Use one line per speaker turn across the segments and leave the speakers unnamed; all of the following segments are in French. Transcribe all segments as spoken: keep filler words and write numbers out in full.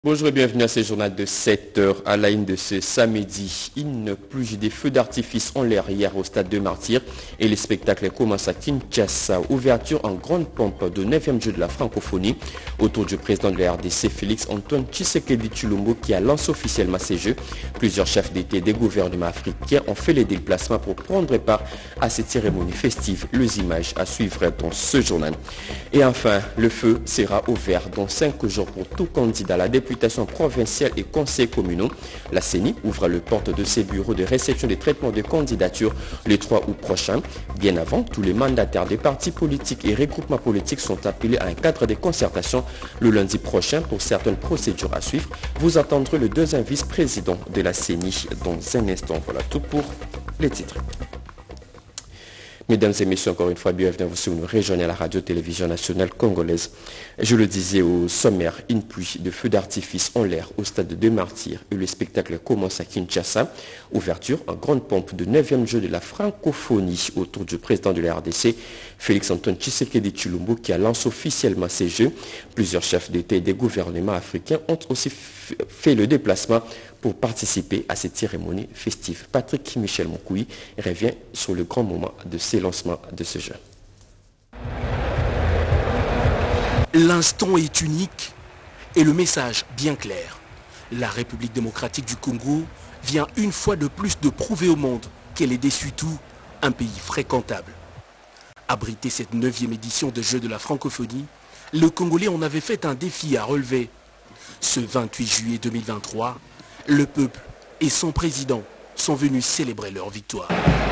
Bonjour et bienvenue à ce journal de sept heures à la une de ce samedi. Une pluie des feux d'artifice en l'air hier au stade de Martyrs et les spectacles commencent à Kinshasa. Ouverture en grande pompe de neuvième jeu de la francophonie autour du président de la R D C Félix Antoine Tshisekedi Tshilombo qui a lancé officiellement ces jeux. Plusieurs chefs d'État des gouvernements africains ont fait les déplacements pour prendre part à cette cérémonie festive. Les images à suivre dans ce journal. Et enfin, le feu sera ouvert dans cinq jours pour tout candidat à la députation provinciale et conseils communaux. La C E N I ouvre le porte de ses bureaux de réception des traitements de candidatures le trois août prochain. Bien avant, tous les mandataires des partis politiques et regroupements politiques sont appelés à un cadre de concertation le lundi prochain pour certaines procédures à suivre. Vous entendrez le deuxième vice-président de la C E N I dans un instant. Voilà tout pour les titres. Mesdames et messieurs, encore une fois, bienvenue à vous sur une rejoignez à la radio-télévision nationale congolaise. Je le disais au sommaire, une pluie de feux d'artifice en l'air au stade de Martyrs et le spectacle commence à Kinshasa. Ouverture en grande pompe de neuvième jeu de la francophonie autour du président de la R D C, Félix Antoine Tshisekedi Tshilombo, qui a lancé officiellement ces jeux. Plusieurs chefs d'État et des gouvernements africains ont aussi fait le déplacement pour participer à cette cérémonie festive. Patrick Michel Monkoui revient sur le grand moment de ces lancements de ce jeu.
L'instant est unique et le message bien clair. La République démocratique du Congo vient une fois de plus de prouver au monde qu'elle est dessus tout un pays fréquentable. Abriter cette neuvième édition de Jeux de la francophonie, le Congolais en avait fait un défi à relever. Ce vingt-huit juillet deux mille vingt-trois, le peuple et son président sont venus célébrer leur victoire.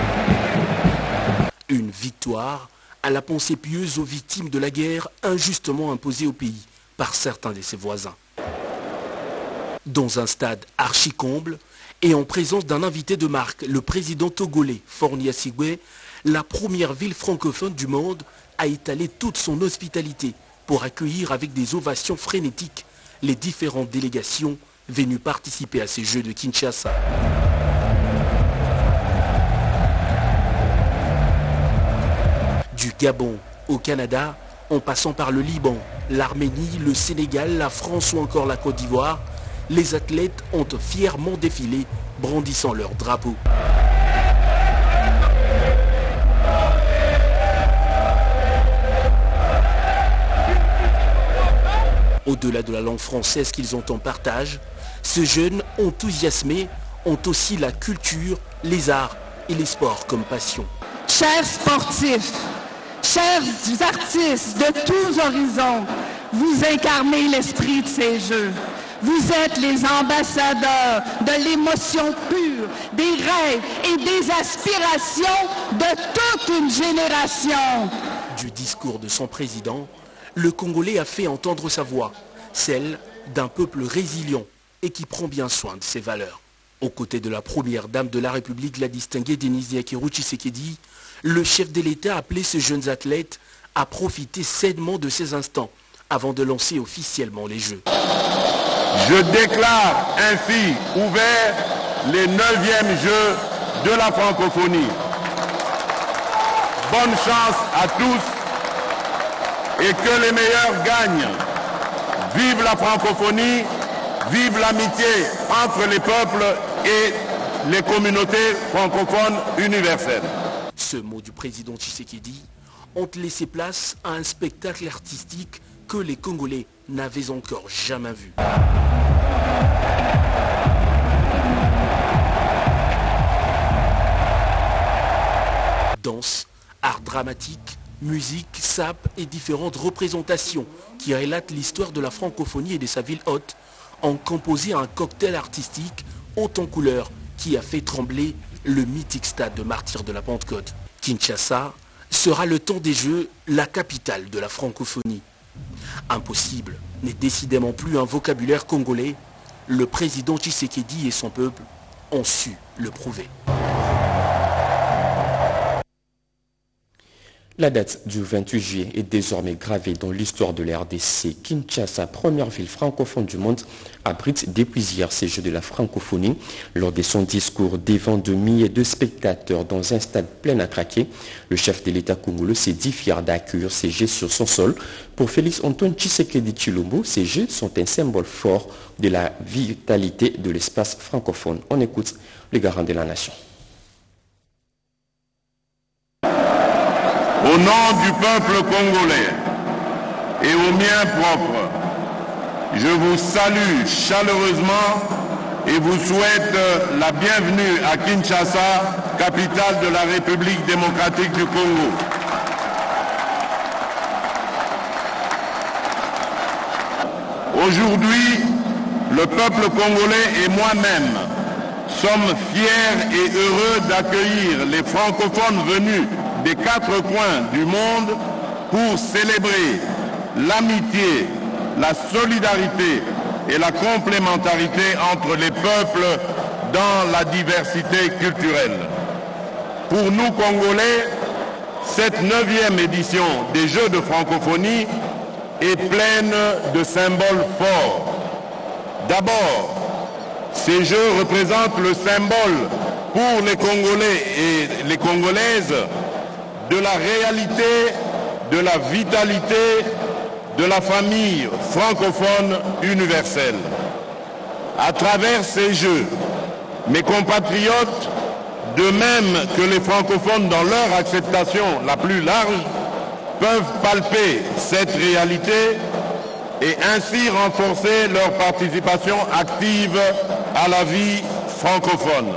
Une victoire à la pensée pieuse aux victimes de la guerre injustement imposée au pays par certains de ses voisins. Dans un stade archi-comble et en présence d'un invité de marque, le président togolais Fornia Sigwe, la première ville francophone du monde a étalé toute son hospitalité pour accueillir avec des ovations frénétiques les différentes délégations venues participer à ces Jeux de Kinshasa. Du Gabon au Canada, en passant par le Liban, l'Arménie, le Sénégal, la France ou encore la Côte d'Ivoire, les athlètes ont fièrement défilé, brandissant leur drapeau. Au-delà de la langue française qu'ils ont en partage, ces jeunes enthousiasmés ont aussi la culture, les arts et les sports comme passion.
Chers sportifs, chers artistes de tous horizons, vous incarnez l'esprit de ces Jeux. Vous êtes les ambassadeurs de l'émotion pure, des rêves et des aspirations de toute une génération.
Du discours de son président, le Congolais a fait entendre sa voix, celle d'un peuple résilient et qui prend bien soin de ses valeurs. Aux côtés de la première dame de la République, la distinguée Denise Diakerou Tshisekedi, le chef de l'État a appelé ces jeunes athlètes à profiter sainement de ces instants avant de lancer officiellement les Jeux.
Je déclare ainsi ouverts les neuvièmes Jeux de la francophonie. Bonne chance à tous et que les meilleurs gagnent. Vive la francophonie, vive l'amitié entre les peuples et les communautés francophones universelles.
Ce mot du président Tshisekedi ont laissé place à un spectacle artistique que les Congolais n'avaient encore jamais vu. Danse, art dramatique, musique, sap et différentes représentations qui relatent l'histoire de la francophonie et de sa ville hôte ont composé un cocktail artistique haut en couleurs qui a fait trembler le mythique stade de Martyrs de la Pentecôte. Kinshasa sera le temps des Jeux la capitale de la francophonie. Impossible n'est décidément plus un vocabulaire congolais. Le président Tshisekedi et son peuple ont su le prouver.
La date du vingt-huit juillet est désormais gravée dans l'histoire de la R D C. Kinshasa, première ville francophone du monde, abrite depuis hier ces Jeux de la francophonie. Lors de son discours devant de milliers de spectateurs dans un stade plein à craquer, le chef de l'État congolais s'est dit fier d'accueillir ces Jeux sur son sol. Pour Félix Antoine Tshisekedi Tshilombo, ces Jeux sont un symbole fort de la vitalité de l'espace francophone. On écoute le garant de la nation.
Au nom du peuple congolais et au mien propre, je vous salue chaleureusement et vous souhaite la bienvenue à Kinshasa, capitale de la République démocratique du Congo. Aujourd'hui, le peuple congolais et moi-même sommes fiers et heureux d'accueillir les francophones venus des quatre coins du monde pour célébrer l'amitié, la solidarité et la complémentarité entre les peuples dans la diversité culturelle. Pour nous, Congolais, cette neuvième édition des Jeux de francophonie est pleine de symboles forts. D'abord, ces Jeux représentent le symbole pour les Congolais et les Congolaises de la réalité, de la vitalité de la famille francophone universelle. À travers ces Jeux, mes compatriotes, de même que les francophones dans leur acceptation la plus large, peuvent palper cette réalité et ainsi renforcer leur participation active à la vie francophone.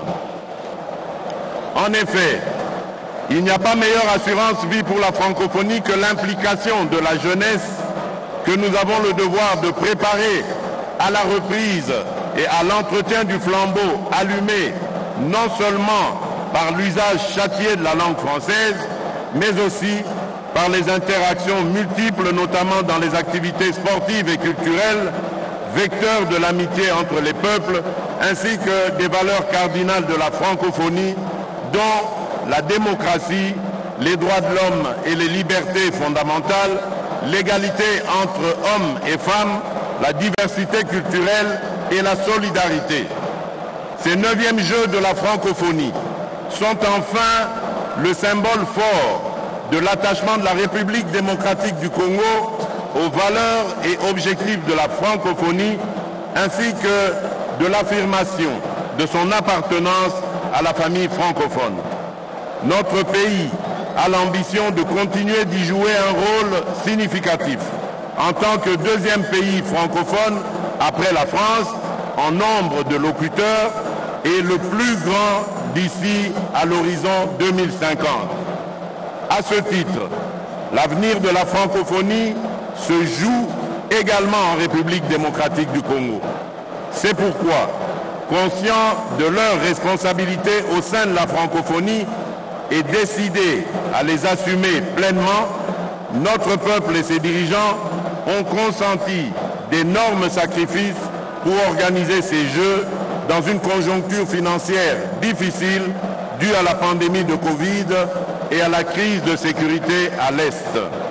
En effet, il n'y a pas meilleure assurance vie pour la francophonie que l'implication de la jeunesse que nous avons le devoir de préparer à la reprise et à l'entretien du flambeau allumé non seulement par l'usage châtié de la langue française, mais aussi par les interactions multiples, notamment dans les activités sportives et culturelles, vecteurs de l'amitié entre les peuples, ainsi que des valeurs cardinales de la francophonie, dont la démocratie, les droits de l'homme et les libertés fondamentales, l'égalité entre hommes et femmes, la diversité culturelle et la solidarité. Ces neuvièmes Jeux de la francophonie sont enfin le symbole fort de l'attachement de la République démocratique du Congo aux valeurs et objectifs de la francophonie, ainsi que de l'affirmation de son appartenance à la famille francophone. Notre pays a l'ambition de continuer d'y jouer un rôle significatif en tant que deuxième pays francophone après la France en nombre de locuteurs et le plus grand d'ici à l'horizon deux mille cinquante. À ce titre, l'avenir de la francophonie se joue également en République démocratique du Congo. C'est pourquoi, conscient de leurs responsabilités au sein de la francophonie, et décidé à les assumer pleinement, notre peuple et ses dirigeants ont consenti d'énormes sacrifices pour organiser ces Jeux dans une conjoncture financière difficile due à la pandémie de Covid et à la crise de sécurité à l'Est.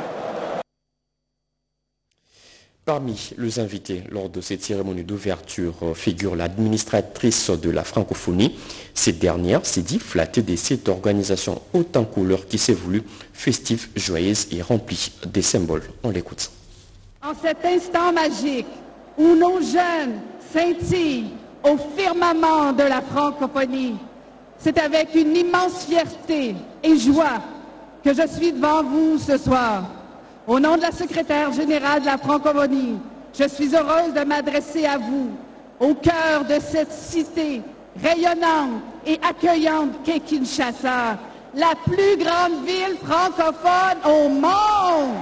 Parmi les invités lors de cette cérémonie d'ouverture figure l'administratrice de la francophonie. Cette dernière s'est dit flattée de cette organisation haute en couleur qui s'est voulue festive, joyeuse et remplie des symboles. On l'écoute.
En cet instant magique où nos jeunes scintillent au firmament de la francophonie, c'est avec une immense fierté et joie que je suis devant vous ce soir. Au nom de la secrétaire générale de la francophonie, je suis heureuse de m'adresser à vous, au cœur de cette cité rayonnante et accueillante qu'est Kinshasa, la plus grande ville francophone au monde.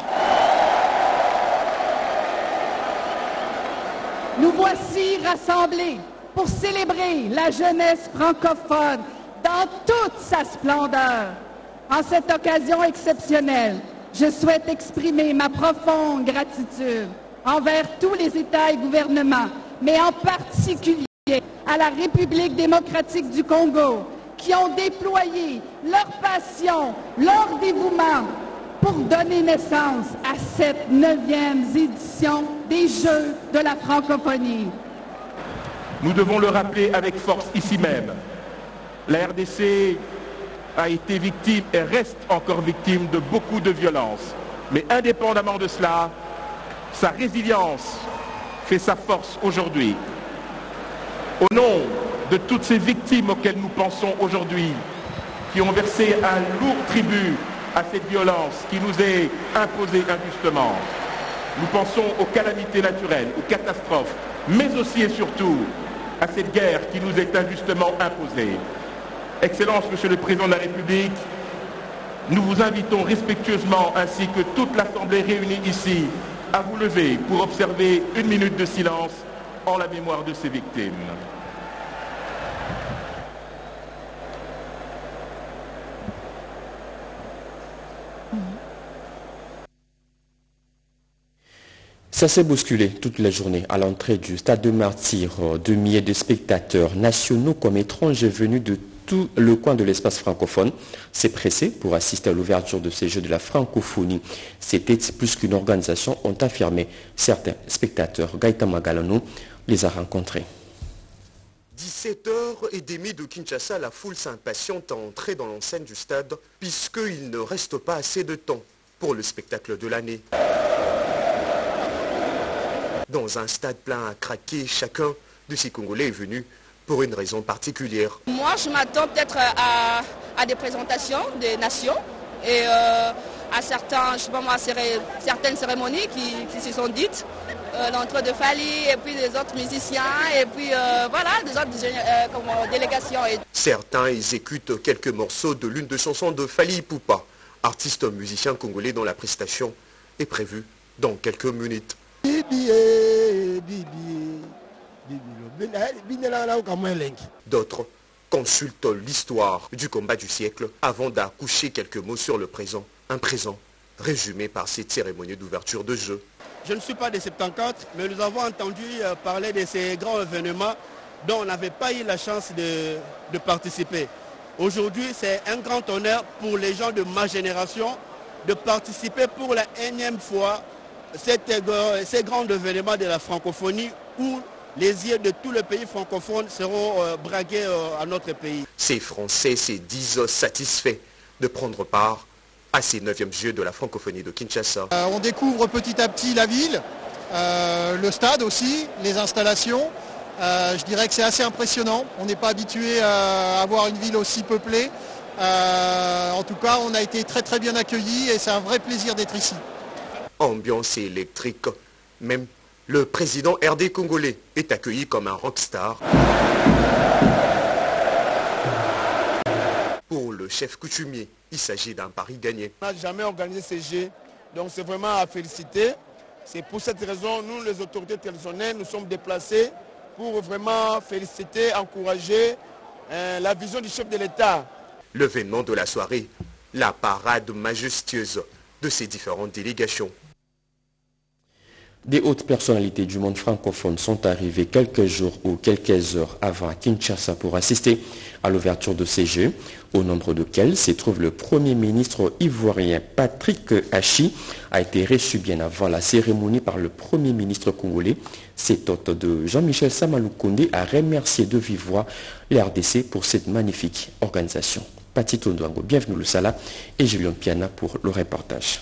Nous voici rassemblés pour célébrer la jeunesse francophone dans toute sa splendeur. En cette occasion exceptionnelle, je souhaite exprimer ma profonde gratitude envers tous les États et gouvernements, mais en particulier à la République démocratique du Congo, qui ont déployé leur passion, leur dévouement pour donner naissance à cette neuvième édition des Jeux de la francophonie.
Nous devons le rappeler avec force ici même. La R D C a été victime et reste encore victime de beaucoup de violences. Mais indépendamment de cela, sa résilience fait sa force aujourd'hui. Au nom de toutes ces victimes auxquelles nous pensons aujourd'hui, qui ont versé un lourd tribut à cette violence qui nous est imposée injustement, nous pensons aux calamités naturelles, aux catastrophes, mais aussi et surtout à cette guerre qui nous est injustement imposée. Excellence, Monsieur le Président de la République, nous vous invitons respectueusement, ainsi que toute l'Assemblée réunie ici, à vous lever pour observer une minute de silence en la mémoire de ces victimes.
Ça s'est bousculé toute la journée à l'entrée du Stade de Martyrs. De milliers de spectateurs nationaux comme étrangers venus de tout le coin de l'espace francophone s'est pressé pour assister à l'ouverture de ces Jeux de la francophonie. C'était plus qu'une organisation, ont affirmé certains spectateurs. Gaëtan Magalano les a rencontrés.
dix-sept heures trente de Kinshasa, la foule s'impatiente à entrer dans l'enceinte du stade puisqu'il ne reste pas assez de temps pour le spectacle de l'année. Dans un stade plein à craquer, chacun de ces Congolais est venu pour une raison particulière.
Moi, je m'attends peut-être à, à des présentations des nations et euh, à certains, je sais pas moi, certaines cérémonies qui, qui se sont dites. Euh, L'entrée de Fally et puis des autres musiciens et puis euh, voilà, des autres euh, comme, euh, délégations. Et...
Certains exécutent quelques morceaux de l'une des chansons de Fally Ipupa, artiste musicien congolais dont la prestation est prévue dans quelques minutes. D'autres consultent l'histoire du combat du siècle avant d'accoucher quelques mots sur le présent, un présent résumé par cette cérémonie d'ouverture de jeu.
Je ne suis pas des soixante-quatorze, mais nous avons entendu parler de ces grands événements dont on n'avait pas eu la chance de, de participer. Aujourd'hui, c'est un grand honneur pour les gens de ma génération de participer pour la énième fois Cette, ces grands événements de la francophonie où les yeux de tous les pays francophones seront euh, braqués euh, à notre pays.
Ces Français se disent satisfaits de prendre part à ces neuvièmes Jeux de la francophonie de Kinshasa.
Euh, on découvre petit à petit la ville, euh, le stade aussi, les installations. Euh, je dirais que c'est assez impressionnant. On n'est pas habitué à avoir une ville aussi peuplée. Euh, en tout cas, on a été très très bien accueillis et c'est un vrai plaisir d'être ici.
Ambiance électrique. Même le président R D congolais est accueilli comme un rockstar. Pour le chef coutumier, il s'agit d'un pari gagné.
On n'a jamais organisé ces Jeux, donc c'est vraiment à féliciter. C'est pour cette raison, nous les autorités traditionnelles, nous sommes déplacés pour vraiment féliciter, encourager euh, la vision du chef de l'État.
L'événement de la soirée, la parade majestueuse de ces différentes délégations.
Des hautes personnalités du monde francophone sont arrivées quelques jours ou quelques heures avant à Kinshasa pour assister à l'ouverture de ces Jeux, au nombre desquels se trouve le Premier ministre ivoirien Patrick Hachi, a été reçu bien avant la cérémonie par le Premier ministre congolais. Cet hôte de Jean-Michel Samalou Koundé a remercié de vive voix l'R D C pour cette magnifique organisation. Patito Ndouango, bienvenue le Sala et Julien Piana pour le reportage.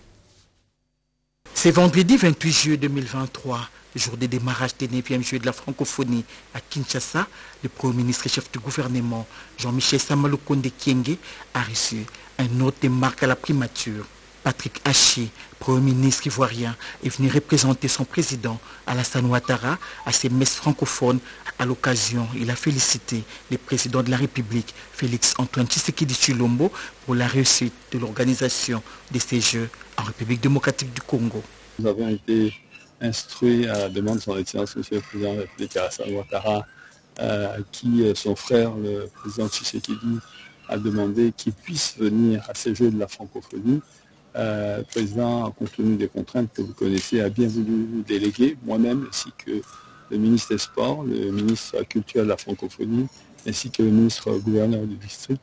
C'est vendredi vingt-huit juillet deux mille vingt-trois, jour de démarrage des neuvièmes Jeux de la francophonie à Kinshasa. Le Premier ministre et chef du gouvernement, Jean-Michel Samalou Koundé Kyenge, a reçu un hôte de marque à la primature. Patrick Hachi, Premier ministre ivoirien, est venu représenter son président Alassane Ouattara à ces messes francophones. À l'occasion, il a félicité le président de la République, Félix Antoine Tshisekedi Tshilombo, pour la réussite de l'organisation de ces Jeux en République démocratique du Congo.
Nous avons été instruits à la demande de son Excellence, M. le Président de la République Alassane Ouattara, euh, qui, son frère, le président Tshisekedi, a demandé qu'il puisse venir à ces Jeux de la francophonie. Euh, le président, compte tenu des contraintes que vous connaissez, a bien voulu nous déléguer, moi-même, ainsi que le ministre des Sports, le ministre culturel de la francophonie, ainsi que le ministre gouverneur du district,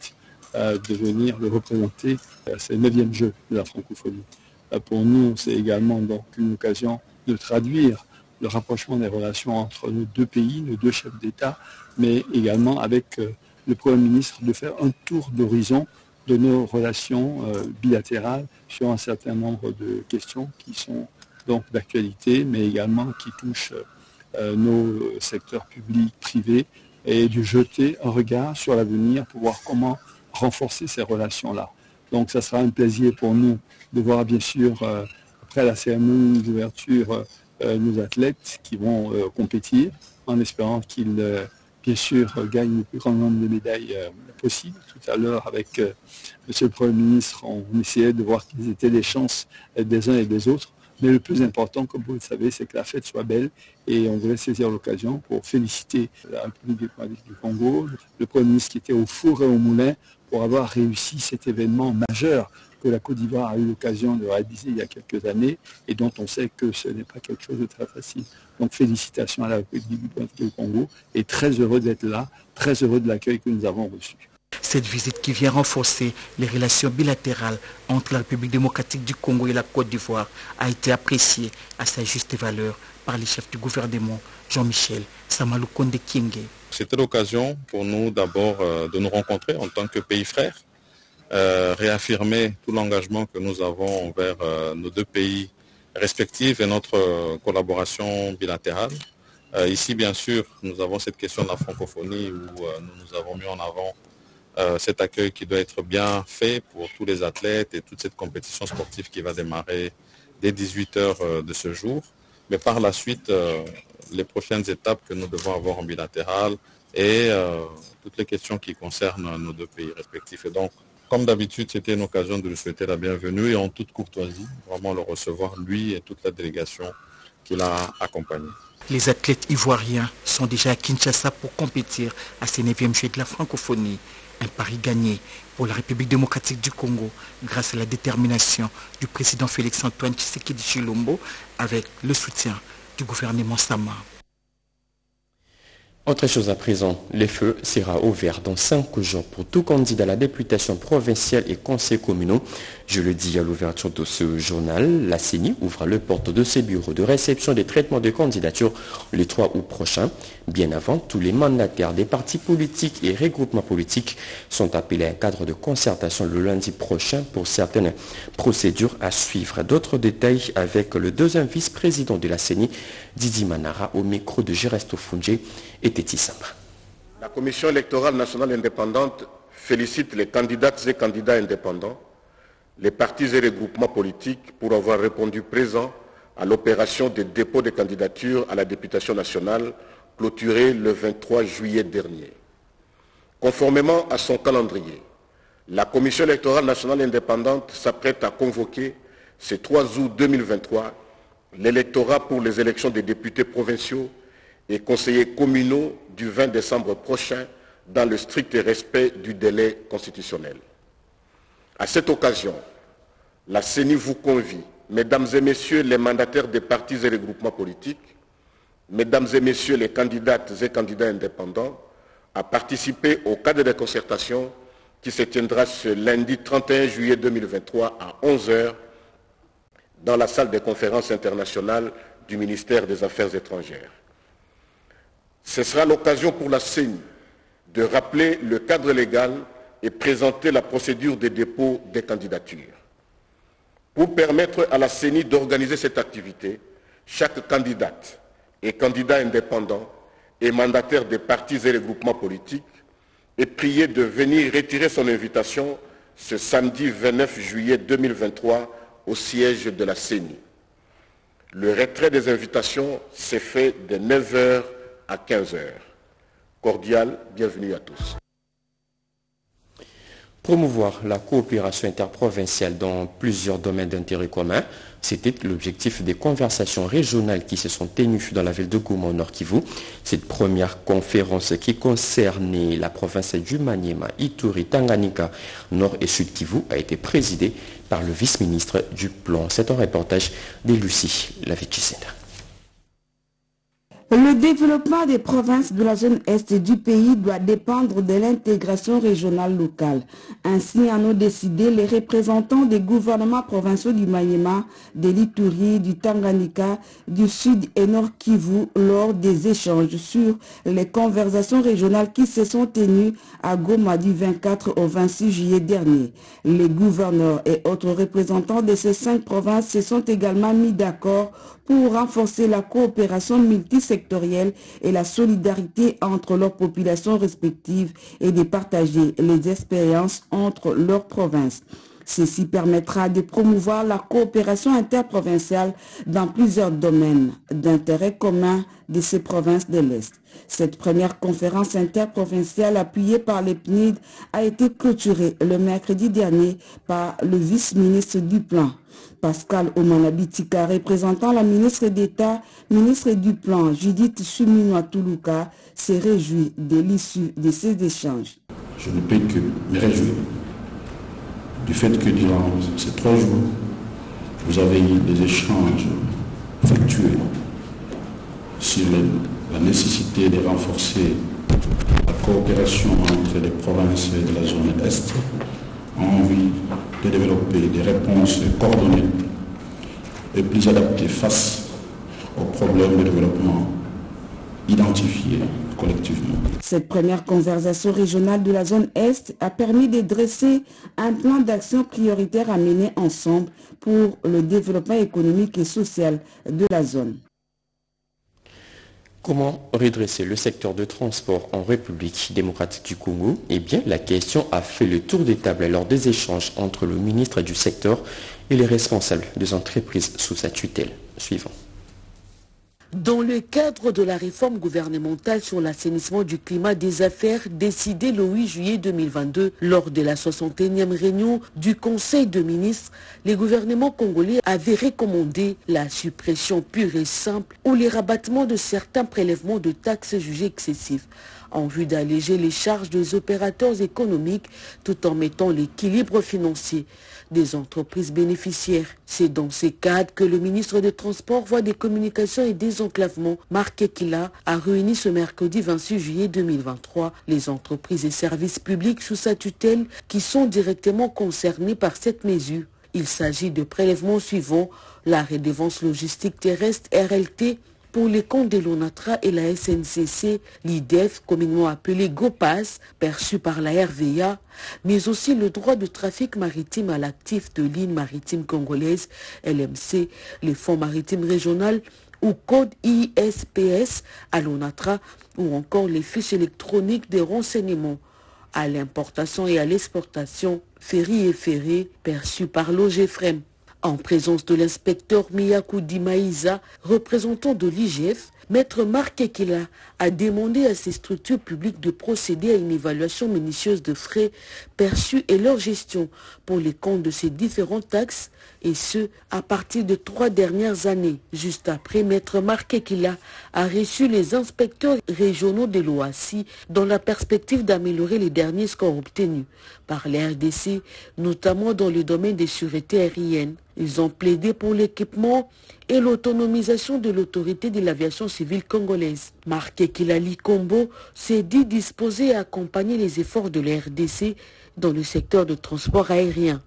euh, de venir le représenter. Euh, c'est le neuvième jeu de la francophonie. Euh, pour nous, c'est également donc une occasion de traduire le rapprochement des relations entre nos deux pays, nos deux chefs d'État, mais également avec euh, le Premier ministre de faire un tour d'horizon de nos relations euh, bilatérales sur un certain nombre de questions qui sont donc d'actualité, mais également qui touchent euh, nos secteurs publics, privés, et de jeter un regard sur l'avenir pour voir comment renforcer ces relations-là. Donc ça sera un plaisir pour nous de voir bien sûr, euh, après la cérémonie d'ouverture, euh, nos athlètes qui vont euh, compétir, en espérant qu'ils, euh, bien sûr, gagnent le plus grand nombre de médailles euh, possible. Tout à l'heure, avec euh, Monsieur le Premier ministre, on essayait de voir quelles étaient les chances des uns et des autres. Mais le plus important, comme vous le savez, c'est que la fête soit belle et on voulait saisir l'occasion pour féliciter la République démocratique du Congo, le Premier ministre qui était au four et au moulin pour avoir réussi cet événement majeur que la Côte d'Ivoire a eu l'occasion de réaliser il y a quelques années et dont on sait que ce n'est pas quelque chose de très facile. Donc félicitations à la République démocratique du Congo et très heureux d'être là, très heureux de l'accueil que nous avons reçu.
Cette visite qui vient renforcer les relations bilatérales entre la République démocratique du Congo et la Côte d'Ivoire a été appréciée à sa juste valeur par les chefs du gouvernement, Jean-Michel Samalukonde Kyenge.
C'était l'occasion pour nous d'abord euh, de nous rencontrer en tant que pays frères, euh, réaffirmer tout l'engagement que nous avons envers euh, nos deux pays respectifs et notre euh, collaboration bilatérale. Euh, ici, bien sûr, nous avons cette question de la francophonie où euh, nous nous avons mis en avant Euh, cet accueil qui doit être bien fait pour tous les athlètes et toute cette compétition sportive qui va démarrer dès dix-huit heures euh, de ce jour. Mais par la suite, euh, les prochaines étapes que nous devons avoir en bilatéral et euh, toutes les questions qui concernent nos deux pays respectifs. Et donc, comme d'habitude, c'était une occasion de lui souhaiter la bienvenue et en toute courtoisie, vraiment le recevoir, lui et toute la délégation qui l'a accompagné.
Les athlètes ivoiriens sont déjà à Kinshasa pour compétir à ces neuvième Jeux de la francophonie. Un pari gagné pour la République démocratique du Congo grâce à la détermination du président Félix-Antoine Tshisekedi Tshilombo avec le soutien du gouvernement Sama.
Autre chose à présent, le feu sera ouvert dans cinq jours pour tout candidat à la députation provinciale et conseils communaux. Je le dis à l'ouverture de ce journal, la C E N I ouvre le porte de ses bureaux de réception des traitements de candidature le trois août prochain. Bien avant, tous les mandataires des partis politiques et regroupements politiques sont appelés à un cadre de concertation le lundi prochain pour certaines procédures à suivre. D'autres détails avec le deuxième vice-président de la C E N I, Didi Manara, au micro de Geresto Funge et Teti Samba.
La Commission électorale nationale indépendante félicite les candidates et candidats indépendants, les partis et regroupements politiques pour avoir répondu présent à l'opération de dépôt de candidature à la députation nationale clôturée le vingt-trois juillet dernier. Conformément à son calendrier, la Commission électorale nationale indépendante s'apprête à convoquer ce trois août deux mille vingt-trois l'électorat pour les élections des députés provinciaux et conseillers communaux du vingt décembre prochain dans le strict respect du délai constitutionnel. À cette occasion, la C E N I vous convie, mesdames et messieurs les mandataires des partis et regroupements politiques, mesdames et messieurs les candidates et candidats indépendants, à participer au cadre de concertation qui se tiendra ce lundi trente et un juillet deux mille vingt-trois à onze heures dans la salle des conférences internationales du ministère des Affaires étrangères. Ce sera l'occasion pour la C E N I de rappeler le cadre légal et présenter la procédure de dépôt des candidatures. Pour permettre à la C E N I d'organiser cette activité, chaque candidate et candidat indépendant et mandataire des partis et regroupements politiques est prié de venir retirer son invitation ce samedi vingt-neuf juillet deux mille vingt-trois au siège de la C E N I. Le retrait des invitations s'est fait de neuf heures à quinze heures. Cordial, bienvenue à tous.
Promouvoir la coopération interprovinciale dans plusieurs domaines d'intérêt commun, c'était l'objectif des conversations régionales qui se sont tenues dans la ville de Goma au Nord Kivu. Cette première conférence qui concernait la province du Maniema, Ituri, Tanganyika, Nord et Sud Kivu a été présidée par le vice-ministre du Plan. C'est un reportage de Lucie Lavichisenda.
Le développement des provinces de la zone Est du pays doit dépendre de l'intégration régionale locale. Ainsi en ont décidé les représentants des gouvernements provinciaux du Maniema, de l'Ituri, du Tanganyika, du Sud et Nord Kivu lors des échanges sur les conversations régionales qui se sont tenues à Goma du vingt-quatre au vingt-six juillet dernier. Les gouverneurs et autres représentants de ces cinq provinces se sont également mis d'accord pour renforcer la coopération multisectorielle et la solidarité entre leurs populations respectives et de partager les expériences entre leurs provinces. Ceci permettra de promouvoir la coopération interprovinciale dans plusieurs domaines d'intérêt commun de ces provinces de l'Est. Cette première conférence interprovinciale appuyée par les P N I D a été clôturée le mercredi dernier par le vice-ministre du Plan. Pascal Omanabitika, représentant la ministre d'État, ministre du Plan, Judith Suminwa-Tuluka, s'est réjoui de l'issue de ces échanges.
Je ne peux que me réjouir du fait que durant ces trois jours, vous avez eu des échanges factuels sur la nécessité de renforcer la coopération entre les provinces de la zone Est en vue de développer des réponses coordonnées et plus adaptées face aux problèmes de développement identifiés collectivement.
Cette première conversation régionale de la zone Est a permis de dresser un plan d'action prioritaire à mener ensemble pour le développement économique et social de la zone.
Comment redresser le secteur de transport en République démocratique du Congo? Eh bien, la question a fait le tour des tables lors des échanges entre le ministre du secteur et les responsables des entreprises sous sa tutelle. Suivant.
Dans le cadre de la réforme gouvernementale sur l'assainissement du climat des affaires décidée le huit juillet deux mille vingt-deux lors de la soixante et unième réunion du Conseil de ministres, les gouvernements congolais avaient recommandé la suppression pure et simple ou les rabattements de certains prélèvements de taxes jugés excessifs en vue d'alléger les charges des opérateurs économiques tout en mettant l'équilibre financier des entreprises bénéficiaires. C'est dans ces cadres que le ministre des Transports, Voies des Communications et Désenclavement, Marc Ekila, a réuni ce mercredi vingt-six juillet deux mille vingt-trois les entreprises et services publics sous sa tutelle qui sont directement concernés par cette mesure. Il s'agit de prélèvements suivants: la redevance logistique terrestre R L T pour les comptes de l'ONATRA et la S N C C, l'I D E F, communément appelé GOPAS, perçu par la R V A, mais aussi le droit de trafic maritime à l'actif de lignes maritimes congolaises, L M C, les fonds maritimes régionaux ou code I S P S à l'ONATRA, ou encore les fiches électroniques de renseignements à l'importation et à l'exportation, ferry et ferré, perçus par l'O G F R E M. En présence de l'inspecteur Miyakoudi Maïza, représentant de l'I G F, Maître Marc Ekila a demandé à ces structures publiques de procéder à une évaluation minutieuse de frais perçus et leur gestion pour les comptes de ces différentes taxes, et ce, à partir de trois dernières années. Juste après, Maître Marc Ekila a reçu les inspecteurs régionaux de l'O A C I dans la perspective d'améliorer les derniers scores obtenus par les R D C, notamment dans le domaine des sûretés aériennes. Ils ont plaidé pour l'équipement et l'autonomisation de l'autorité de l'aviation civile congolaise. Marc Ekila Likombo s'est dit disposé à accompagner les efforts de la R D C dans le secteur de transport aérien.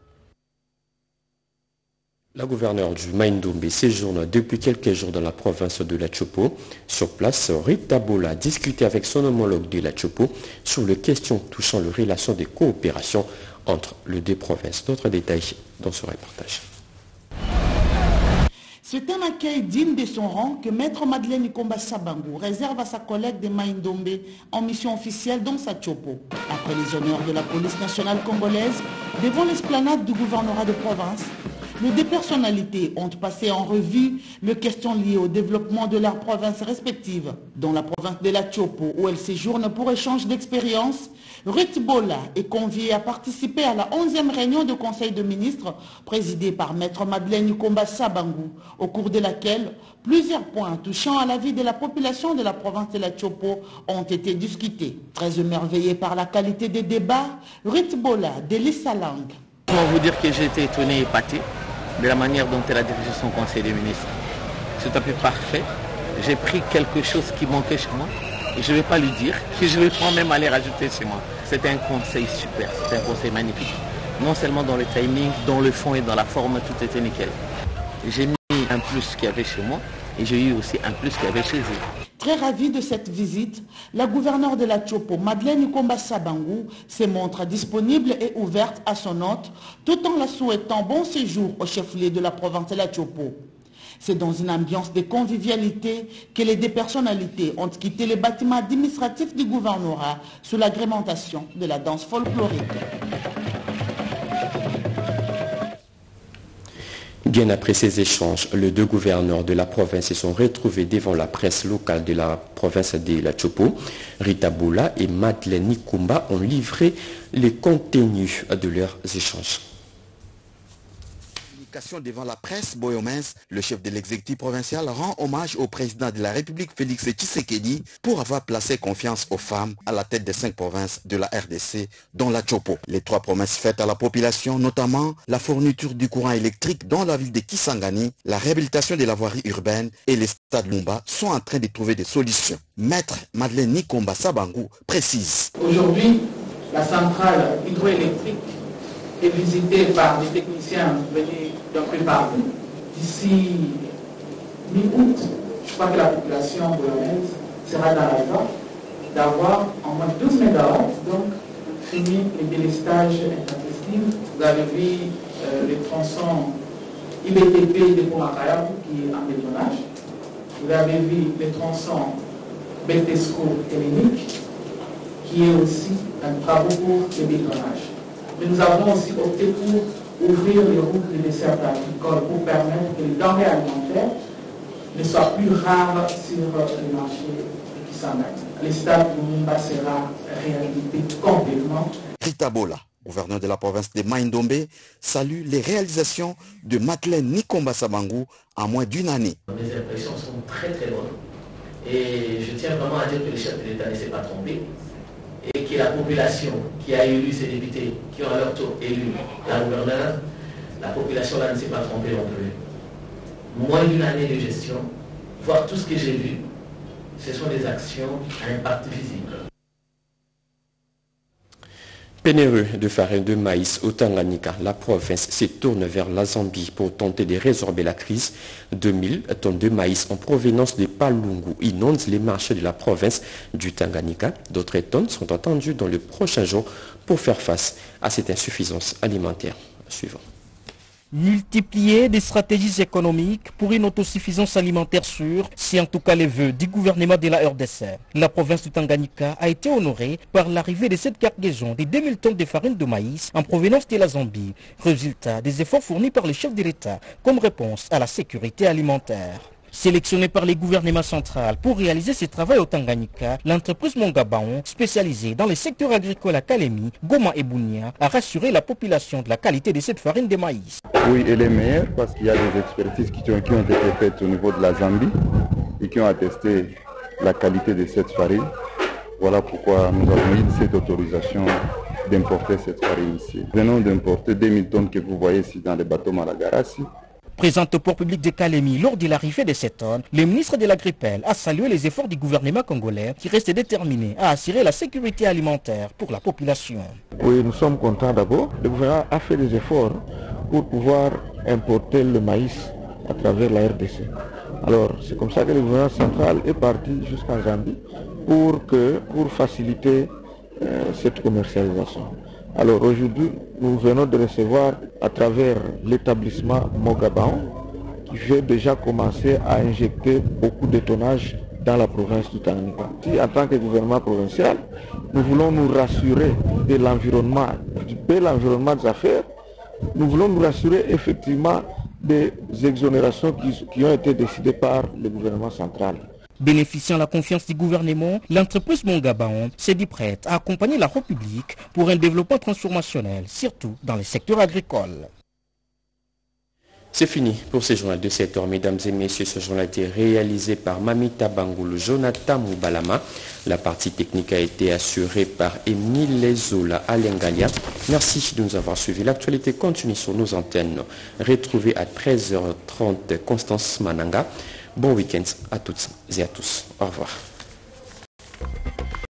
La gouverneure du Maïndombe séjourne depuis quelques jours dans la province de l'Atchopo. Sur place, Rita Bola a discuté avec son homologue de l'Atchopo sur les questions touchant les relations de coopération entre les deux provinces. D'autres détails dans ce reportage.
C'est un accueil digne de son rang que Maître Madeleine Ikomba Sabangu réserve à sa collègue de Maïndombe en mission officielle dans sa Tchopo. Après les honneurs de la police nationale congolaise, devant l'esplanade du gouvernorat de province, les deux personnalités ont passé en revue les questions liées au développement de leurs provinces respectives. Dans la province de la Tchopo, où elle séjourne pour échange d'expérience, Ruth Bola est conviée à participer à la onzième réunion du Conseil de ministres présidée par Maître Madeleine Ikomba Sabangu, au cours de laquelle plusieurs points touchant à la vie de la population de la province de la Tchopo ont été discutés. Très émerveillée par la qualité des débats, Ruth Bola délie sa langue.
Je vais vous dire que j'ai été étonné et épaté de la manière dont elle a dirigé son Conseil des ministres. C'est un peu parfait. j'ai pris quelque chose qui manquait chez moi. Et je ne vais pas lui dire, que je vais moi-même aller rajouter chez moi. C'était un conseil super, c'était un conseil magnifique. Non seulement dans le timing, dans le fond et dans la forme, tout était nickel. J'ai mis un plus qu'il y avait chez moi et j'ai eu aussi un plus qu'il y avait chez eux.
Très ravie de cette visite, la gouverneure de la Tchopo, Madeleine Nikomba Sabangu, se montre disponible et ouverte à son hôte, tout en la souhaitant bon séjour au chef-lieu de la province de la Tchopo. C'est dans une ambiance de convivialité que les deux personnalités ont quitté le bâtiment administratif du gouvernorat sous l'agrémentation de la danse folklorique.
Bien après ces échanges, les deux gouverneurs de la province se sont retrouvés devant la presse locale de la province de la Tchopo. Rita Boula et Madeleine Nikomba ont livré les contenus de leurs échanges.
Devant la presse, Boyomens, le chef de l'exécutif provincial, rend hommage au président de la République Félix Tshisekedi pour avoir placé confiance aux femmes à la tête des cinq provinces de la R D C, dont la Tchopo. Les trois promesses faites à la population, notamment la fourniture du courant électrique dans la ville de Kisangani, la réhabilitation de la voirie urbaine et les stades Lumba, sont en train de trouver des solutions. Maître Madeleine Nikomba Sabangu précise.
Aujourd'hui, la centrale hydroélectrique est visitée par des techniciens venus d'un peu partout. D'ici mi-août, je crois que la population boyonnaise sera dans la joie d'avoir en moins douze mégawatts, donc fini les délestages intempestifs. Vous avez vu euh, les tronçons I B T P de Pomakayab qui est en bétonnage. Vous avez vu les tronçons Betesco Hélénique qui est aussi un travaux pour le bétonnage. Mais nous avons aussi opté pour ouvrir les routes de dessert agricole pour permettre que les denrées alimentaires ne soient plus rares sur le marché qui s'en a. Le stade Lumumba sera réhabilité complètement.
Rita Bola, gouverneur de la province de Maïndombe, salue les réalisations de Madeleine Nikomba Sabangu en moins d'une année.
Mes impressions sont très très bonnes et je tiens vraiment à dire que le chef de l'État ne s'est pas trompé. Et que la population qui a élu ces députés, qui ont à leur tour élu la gouverneure, la population là ne s'est pas trompée non plus. Moins d'une année de gestion, voir tout ce que j'ai vu, ce sont des actions à impact visible.
Pénéreux de farine de maïs au Tanganyika, la province se tourne vers la Zambie pour tenter de résorber la crise. deux mille tonnes de maïs en provenance de Palungu inondent les marchés de la province du Tanganyika. D'autres tonnes sont attendues dans les prochains jours pour faire face à cette insuffisance alimentaire. Suivant.
Multiplier des stratégies économiques pour une autosuffisance alimentaire sûre, c'est en tout cas le vœu du gouvernement de la R D C. La province du Tanganyika a été honorée par l'arrivée de cette cargaison de deux mille tonnes de farine de maïs en provenance de la Zambie, résultat des efforts fournis par le chef de l'État comme réponse à la sécurité alimentaire. Sélectionnée par les gouvernements centraux pour réaliser ce travail au Tanganyika, l'entreprise Mongabaon, spécialisée dans les secteurs agricoles à Kalemi, Goma et Bunia, a rassuré la population de la qualité de cette farine de maïs.
Oui, elle est meilleure parce qu'il y a des expertises qui ont, qui ont été faites au niveau de la Zambie et qui ont attesté la qualité de cette farine. Voilà pourquoi nous avons eu cette autorisation d'importer cette farine ici. Nous venons d'importer deux mille tonnes que vous voyez ici dans les bateaux Malagarassi.
Présente au port public de Kalemi lors de l'arrivée de cette tonne, le ministre de l'Agripel a salué les efforts du gouvernement congolais qui reste déterminé à assurer la sécurité alimentaire pour la population.
Oui, nous sommes contents d'abord. Le gouvernement a fait des efforts pour pouvoir importer le maïs à travers la R D C. Alors, c'est comme ça que le gouvernement central est parti jusqu'en Zambie pour, que, pour faciliter euh, cette commercialisation. Alors aujourd'hui, nous venons de recevoir à travers l'établissement Mogabaon qui veut déjà commencer à injecter beaucoup de tonnage dans la province du Tanganyika. Si, en tant que gouvernement provincial, nous voulons nous rassurer de l'environnement, du bel environnement des affaires, nous voulons nous rassurer effectivement des exonérations qui, qui ont été décidées par le gouvernement central.
Bénéficiant de la confiance du gouvernement, l'entreprise Mongabaon s'est dit prête à accompagner la République pour un développement transformationnel, surtout dans les secteurs agricoles.
C'est fini pour ce journal de sept heures. Mesdames et messieurs, ce journal a été réalisé par Mamita Bangoulou, Jonathan Moubalama. La partie technique a été assurée par Émile Zola Alengalia. Merci de nous avoir suivis. L'actualité continue sur nos antennes. Retrouvez à treize heures trente Constance Mananga Bon week-end à toutes et à tous. Au revoir.